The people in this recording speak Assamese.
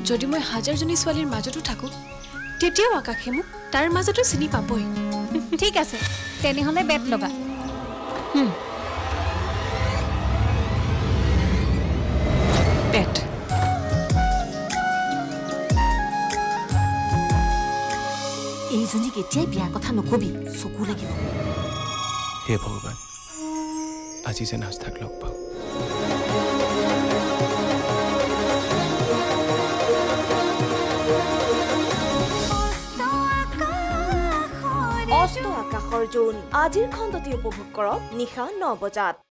যদি মই হাজাৰজনী ছোৱালীৰ মাজতো থাকো তেতিয়াও আকাশে মোক তাৰ মাজতো চিনি পাবই ঠিক আছে তেনেহলে বেট লগা বেট এইজনীক এতিয়াই বিয়াৰ কথা নকবি চকু লাগিব হে ভগৱান আজি যেন আস্থাক লগ পাওঁ অস্ত আকাশৰ জোন আজিৰ খণ্ডটি উপভোগ কৰক নিশা 9 বজাত।